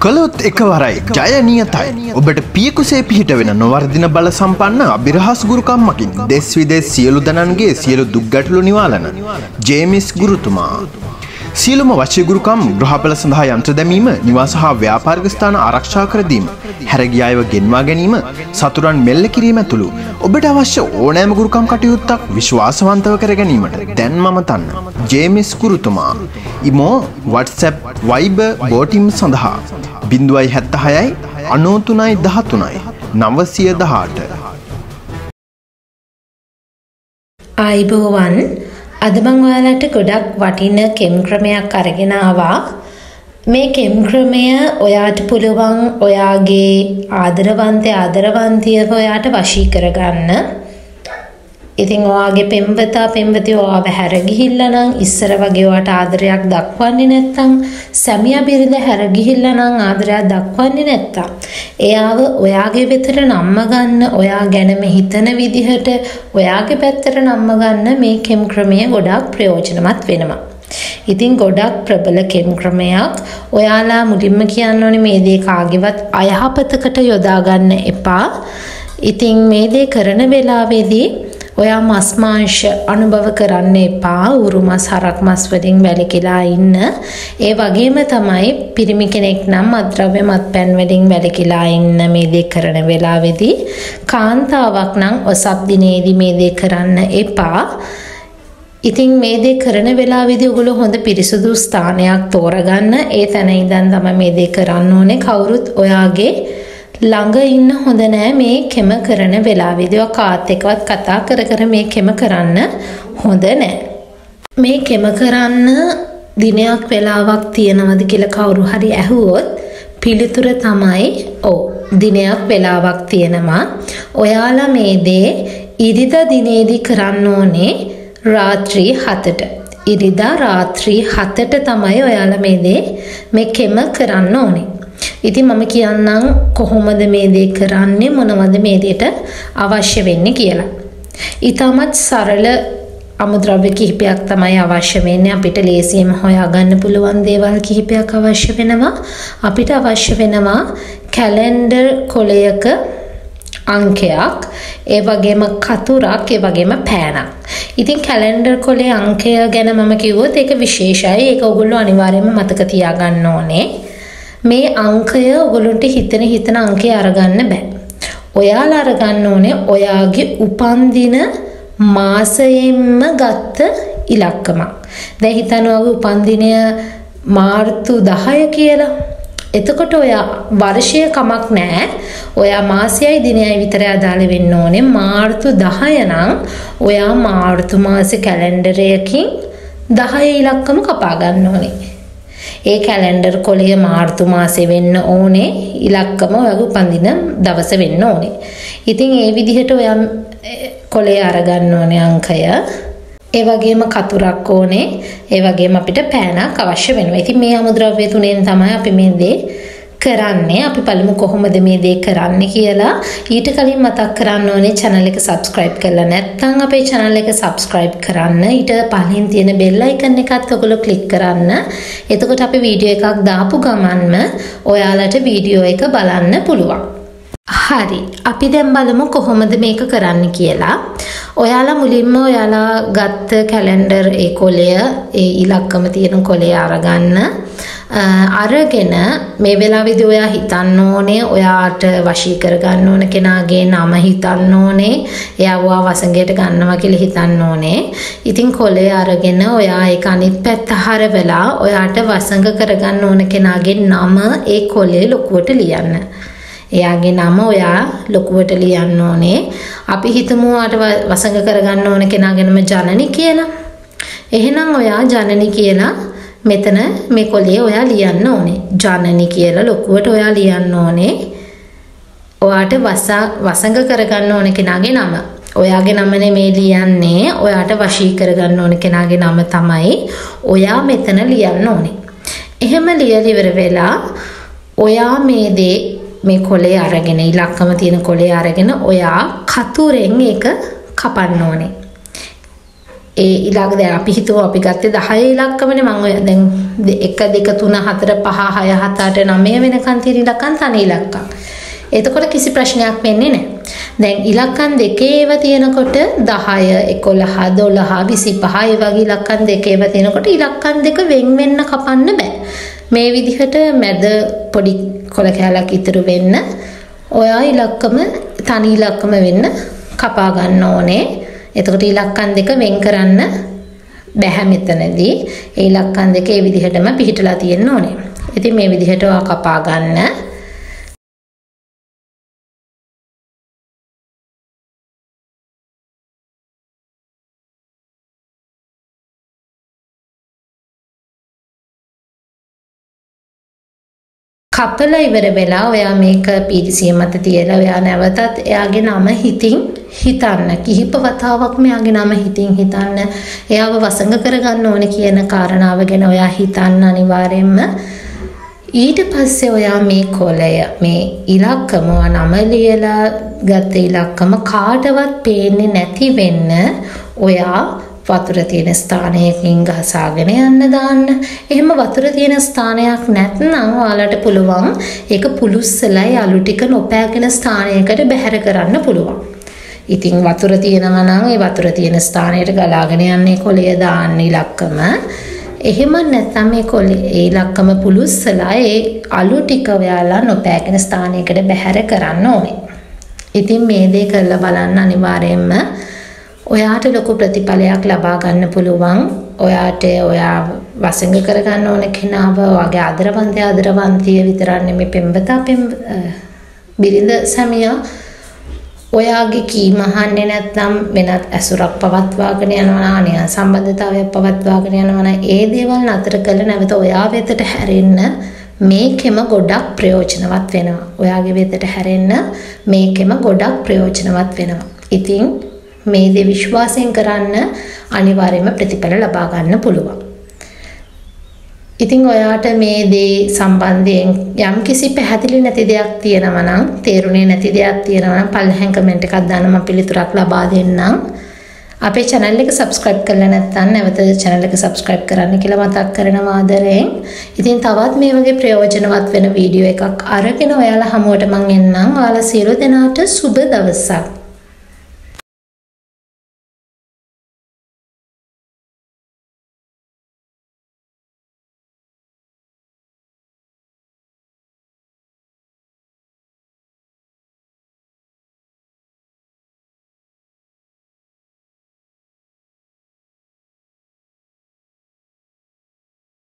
කළොත් එකවරයි ජය නියතයි. ඔබට පියකුසේ පිහිට වෙන නොවර්ධින බල සම්පන්න අභිරහස් ගුරුකම්මකින් දෙස් විදෙස් සියලු දනන්ගේ සියලු දුක් ගැටලු නිවාලන ජේමිස් ගුරුතුමා. සියලුම වශී ගුරුකම් ග්‍රහපල සඳහා යන්ත්‍ර දැමීම, නිවාස හා ව්‍යාපාරික ස්ථාන ආරක්ෂා කර දීම, හැරගිය අයව ගෙන්වා ගැනීම, සතුරන් මෙල්ල කිරීම ඇතුළු ඔබට අවශ්‍ය ඕනෑම ගුරුකම් කටයුත්තක් විශ්වාසවන්තව කර ගැනීමට දැන් මම තන්න ජේමිස් ගුරුතුමා. ඉමෝ WhatsApp Viber බෝටිම් සඳහා 076 93 13 918. ආයිබෝවන්, අද මම ඔයාලට ගොඩක් වටින කෙම් ක්‍රමයක් අරගෙන ආවා. මේ කෙම් ක්‍රමය ඔයාට පුළුවන් ඔයාගේ ආදරවන්තයව ඔයාට වශී කරගන්න. ඉතින් ඔයාගේ පෙම්වතා පෙම්වතිය ඔයාව හැර ගිහිල්ලා නම් ඉස්සර වගේ ඔයාට ආදරයක් දක්වන්නේ නැත්නම්, සැමියා බිරිඳ හැර ගිහිල්ලා නම් ආදරයක් දක්වන්නේ නැත්නම්, එයාව ඔයාගේ වෙතට නම්ම ගන්න, ඔයා ගැනම හිතන විදිහට ඔයාගේ පැත්තට නම්ම ගන්න මේ කෙම් ක්‍රමය ගොඩාක් ප්‍රයෝජනවත් වෙනවා. ඉතින් ගොඩක් ප්‍රබල කෙම් ක්‍රමයක්. ඔයාලා මුලින්ම කියන්න ඕනේ මේ දේ කාගේවත් අයහපතකට යොදා ගන්න එපා. ඉතින් මේ දේ කරන වෙලාවේදී ඔයා මස් මාංශ අනුභව කරන්න එපා. උරු මස්, හරක් මස් වලින් වැළකීලා ඉන්න. ඒ වගේම තමයි පිරිමි කෙනෙක් නම් මත්ද්‍රව්‍ය මත්පැන් වලින් වැළකීලා ඉන්න මේ දේ කරන වෙලාවේදී. කාන්තාවක් නම් ඔසප් දිනේදී මේ දේ කරන්න එපා. ඉතින් මේ දේ කරන වෙලාවේදී ඔයගොල්ලෝ හොඳ පිරිසුදු ස්ථානයක් තෝරගන්න. ඒ තැන ඉඳන් තමයි මේ දේ කරන්න ඕනේ. කවුරුත් ඔයාගේ ළඟ ඉන්න හොඳ නෑ මේ කෙම කරන වෙලාවේදී. ඔය කාත් එක්කවත් කතා කර මේ කෙම කරන්න හොඳ නෑ. මේ කෙම කරන්න දිනයක් වෙලාවක් තියනවද කියලා කවුරු හරි ඇහුවොත් පිළිතුර තමයි ඔව්, දිනයක් වෙලාවක් තියෙනවා. ඔයාලා මේ දේ ඉරිදා දිනේදී කරන්න ඕනේ රාත්‍රී 7ට. ඉරිදා රාත්‍රී 7ට තමයි ඔයාලා මේ කෙම කරන්න ඕනේ. ඉතින් මම කියන්නම් කොහොමද මේ දේ කරන්නේ, මොනවද මේ දෙයට අවශ්‍ය වෙන්නේ කියලා. ඊටමත් සරල අමුද්‍රව්‍ය කිහිපයක් තමයි අවශ්‍ය වෙන්නේ. අපිට ලේසියෙන් හොයාගන්න පුළුවන් දේවල් කිහිපයක් අවශ්‍ය වෙනවා. අපිට අවශ්‍ය වෙනවා කැලෙන්ඩර් කොලයක අංකයක්, ඒ වගේම කතුරක්, ඒ වගේම පෑනක්. ඉතින් කැලෙන්ඩර් කොලේ අංකය ගැන මම කිව්වොත් ඒක විශේෂයි. ඒක ඔයගොල්ලෝ අනිවාර්යයෙන්ම මතක තියාගන්න ඕනේ. මේ අංකය ඔයගොල්ලන්ට හිතන අංකය අරගන්න බෑ. ඔයාලා අරගන්න ඕනේ ඔයාගේ උපන්දින මාසයෙන්ම ගත්ත ඉලක්කමක්. දැන් හිතන්න ඔයාගේ උපන්දිනය මාර්තු 10 කියලා. එතකොට ඔයා වර්ෂය කමක් නැහැ. ඔයා මාසයයි දිනයයි විතරයි අදාළ වෙන්න ඕනේ. මාර්තු 10 නම් ඔයා මාර්තු මාසේ කැලෙන්ඩරයකින් 10 ඉලක්කම කපා ගන්න ඕනේ. ඒ කැලෙන්ඩර් කොලේ මාර්තු මාසේ වෙන්න ඕනේ. ඉලක්කම ඔයාගේ උපන්දින දවස වෙන්න ඕනේ. ඉතින් ඒ විදිහට ඔයා කොලේ අරගන්න ඕනේ අංකය. ඒ වගේම කතුරක් ඕනේ. ඒ වගේම අපිට පෑනක් අවශ්‍ය වෙනවා. ඉතින් මේ අමුද්‍රව්‍ය තුනෙන් තමයි අපි මේ දේ කරන්නේ. අපි බලමු කොහොමද මේ දේ කරන්නේ කියලා. ඊට කලින් මතක් කරන්න ඕනේ channel එක subscribe කරලා නැත්නම් අපේ channel එක subscribe කරන්න. ඊට පහින් තියෙන bell icon එකත් ඔයගොල්ලෝ click කරන්න. එතකොට අපි වීඩියෝ එකක් දාපු ගමන්ම ඔයාලට වීඩියෝ එක බලන්න පුළුවන්. හරි, අපි දැන් බලමු කොහොමද මේක කරන්න කියලා. ඔයාලා මුලින්ම ඔයාලා ගත්ත කැලෙන්ඩර් ඒ කොලය, ඒ ඉලක්කම තියෙන කොලය අරගන්න. අරගෙන මේ වෙලාවේදී ඔයා හිතන්න ඕනේ, ඔයාට වශී කරගන්න ඕන කෙනාගේ නම හිතන්න ඕනේ, එයාව වසඟයට ගන්නවා කියලා හිතන්න ඕනේ. ඉතින් කොලය අරගෙන ඔයා ඒක අනිත් පැත්ත හරවලා ඔයාට වසඟ කරගන්න ඕන කෙනාගේ නම ඒ කොලේ ලොකුවට ලියන්න. එයාගේ නම ඔයා ලොකුවට ලියන්න ඕනේ. අපි හිතමු ඔයාට වසඟ කරගන්න ඕන කෙනාගේ නම ජනනි කියලා. එහෙනම් ඔයා ජනනි කියලා මෙතන මේ කොලේ ඔයා ලියන්න ඕනේ. ජනනි කියලා ලොකුවට ඔයා ලියන්න ඕනේ. ඔයාට වසඟ කරගන්න ඕන කෙනාගේ නම. ඔයාගේ නම නෙමෙයි ලියන්නේ. ඔයාට වශී කරගන්න ඕන කෙනාගේ නම තමයි ඔයා මෙතන ලියන්න ඕනේ. එහෙම ලියලා ඉවර වෙලා ඔයා මේ කොලේ අරගෙන, ඉලක්කම තියෙන කොලේ අරගෙන ඔයා කතුරෙන් ඒක කපන්න ඕනේ. ඒ ඉලක්ක දැන් අපි හිතුවා අපි ගත්තේ 10 ඉලක්කමනේ මම ඔය දැන් 1 2 3 4 5 6 7 8 9 වෙනකන් තියෙන ඉලක්කන් තනි ඉලක්කම්. එතකොට කිසි ප්‍රශ්නයක් වෙන්නේ නැහැ. දැන් ඉලක්කම් දෙකේ ඒවා තියෙනකොට 10 11 12 25 ඒ වගේ ඉලක්කම් දෙකේ ඒවා තියෙනකොට ඉලක්කම් දෙක වෙන් වෙන්න කපන්න බෑ. මේ විදිහට මැද පොඩි කොළ කැලක් ඉතුරු වෙන්න ඔයා ඉලක්කම තනි ඉලක්කම වෙන්න කපා ගන්න ඕනේ. එතකොට ඉලක්කම් දෙක වෙන් කරන්න බැහැ මෙතනදී. ඒ ඉලක්කම් දෙක ඒ විදිහටම පිහිටලා තියෙන්න ඕනේ. ඉතින් මේ විදිහට ඔයා කපා ගන්න. කපලා ඉවර වෙලා ඔයා මේක පීඩිසිය මත තියලා ඔයා නැවතත් එයාගේ නම හිතින් හිතන්න. කිහිප වතාවක්ම එයාගේ නම හිතින් හිතන්න. එයාව වසඟ කරගන්න ඕනේ කියන කාරණාව ගැන ඔයා හිතන්න අනිවාර්යයෙන්ම. ඊට පස්සේ ඔයා මේ කොළය මේ ඉලක්කම නම ලියලා ගත්ත ඉලක්කම කාටවත් පේන්නේ නැති වෙන්න ඔයා වතුර තියෙන ස්ථානයකින් ගහසාගෙන යන්න දාන්න. එහෙම වතුර තියෙන ස්ථානයක් නැත්නම් ඔයාලට පුළුවන් ඒක පුලුස්සලයි අලු ටික නොපෑගෙන ස්ථානයකට බැහැර කරන්න පුළුවන්. ඉතින් වතුර තියෙනවා නම් ඒ වතුර තියෙන ස්ථානයට ගලාගෙන යන්නේ කොළය දාන්න ඉලක්කම. එහෙම නැත්නම් මේ කොළේ ඒ ඉලක්කම පුලුස්සලා ඒ අලු ටික ඔයාලා නොපෑගෙන ස්ථානයකට බැහැර කරන්න ඕනේ. ඉතින් මේ දේ කරලා බලන්න අනිවාර්යයෙන්ම ඔයාට ලොකු ප්‍රතිඵලයක් ලබා ගන්න පුළුවන්. ඔයාට ඔයා වසඟ කරගන්න ඕන කෙනාව ඔයාගේ ආදරවන්තය විතරක් නෙමෙයි පෙම්වතා බිරිඳ සැමියා ඔයාගේ කීම අහන්නේ නැත්නම් වෙනත් ඇසුරක් පවත්වාගෙන යනවා නම් සම්බන්ධතාවයක් පවත්වාගෙන යනවා නම් ඒ දේවල් නතර කරලා නැවත ඔයා වෙතට හැරෙන්න මේකෙම ගොඩක් ප්‍රයෝජනවත් වෙනවා. ඔයාගේ වෙතට හැරෙන්න මේකෙම ගොඩක් ප්‍රයෝජනවත් වෙනවා. ඉතින් මේ දේ විශ්වාසයෙන් කරන්න අනිවාර්යයෙන්ම ප්‍රතිඵල ලබා ගන්න පුළුවන්. ඉතින් ඔයාට මේ දේ සම්බන්ධයෙන් යම් කිසි පැහැදිලි නැති දෙයක් තියෙනවා නම් තේරුනේ නැති දෙයක් තියෙනවා නම් පල්ලෙහෙන් කමෙන්ට් එකක් දාන්න මම පිළිතුරක් ලබා දෙන්නම්. අපේ channel එක subscribe කරලා නැත්නම් නැවත channel එක subscribe කරන්න කියලා මතක් කරනවා ආදරයෙන්. ඉතින් තවත් මේ වගේ ප්‍රයෝජනවත් වෙන වීඩියෝ එකක් අරගෙන ඔයාලා හමුවට මම එන්නම්. ඔයාලා සියලු දෙනාට සුබ දවසක්.